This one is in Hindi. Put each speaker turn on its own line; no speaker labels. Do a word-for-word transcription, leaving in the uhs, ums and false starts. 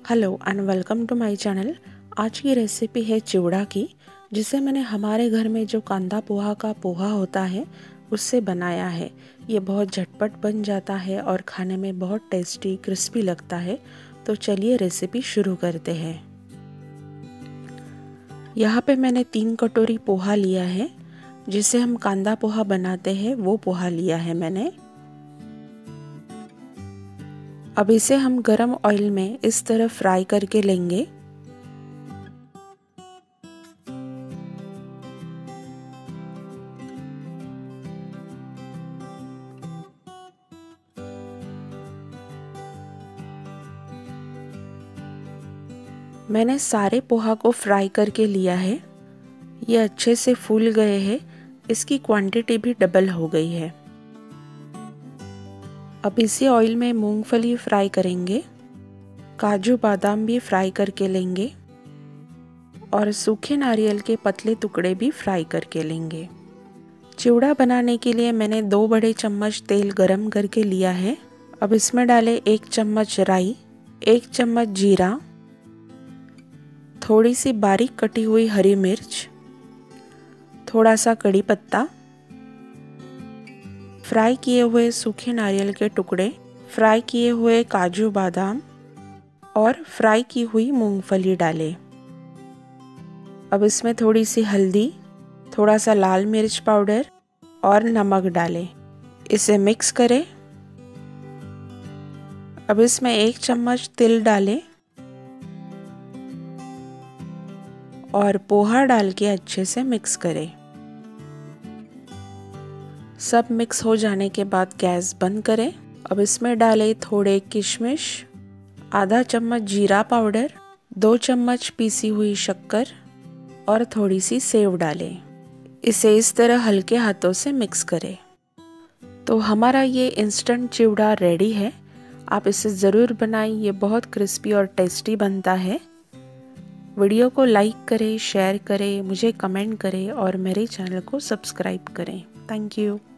Hello and welcome to my channel. आज की रेसिपी है चिवड़ा की, जिसे मैंने हमारे घर में जो कांदा पोहा का पोहा होता है उससे बनाया है। ये बहुत झटपट बन जाता है और खाने में बहुत टेस्टी क्रिस्पी लगता है। तो चलिए रेसिपी शुरू करते हैं। यहाँ पे मैंने तीन कटोरी पोहा लिया है, जिसे हम कांदा पोहा बनाते हैं वो पोहा लिया है मैंने। अब इसे हम गरम ऑयल में इस तरह फ्राई करके लेंगे। मैंने सारे पोहा को फ्राई करके लिया है। ये अच्छे से फूल गए हैं, इसकी क्वांटिटी भी डबल हो गई है। अब इसी ऑयल में मूंगफली फ्राई करेंगे, काजू बादाम भी फ्राई करके लेंगे और सूखे नारियल के पतले टुकड़े भी फ्राई करके लेंगे। चिवड़ा बनाने के लिए मैंने दो बड़े चम्मच तेल गरम करके लिया है। अब इसमें डालें एक चम्मच राई, एक चम्मच जीरा, थोड़ी सी बारीक कटी हुई हरी मिर्च, थोड़ा सा कड़ी पत्ता, फ्राई किए हुए सूखे नारियल के टुकड़े, फ्राई किए हुए काजू बादाम और फ्राई की हुई मूंगफली डालें। अब इसमें थोड़ी सी हल्दी, थोड़ा सा लाल मिर्च पाउडर और नमक डालें। इसे मिक्स करें। अब इसमें एक चम्मच तिल डालें और पोहा डाल के अच्छे से मिक्स करें। सब मिक्स हो जाने के बाद गैस बंद करें। अब इसमें डालें थोड़े किशमिश, आधा चम्मच जीरा पाउडर, दो चम्मच पीसी हुई शक्कर और थोड़ी सी सेव डालें। इसे इस तरह हल्के हाथों से मिक्स करें। तो हमारा ये इंस्टेंट चिवड़ा रेडी है। आप इसे ज़रूर बनाएं, ये बहुत क्रिस्पी और टेस्टी बनता है। वीडियो को लाइक करें, शेयर करें, मुझे कमेंट करें और मेरे चैनल को सब्सक्राइब करें। Thank you.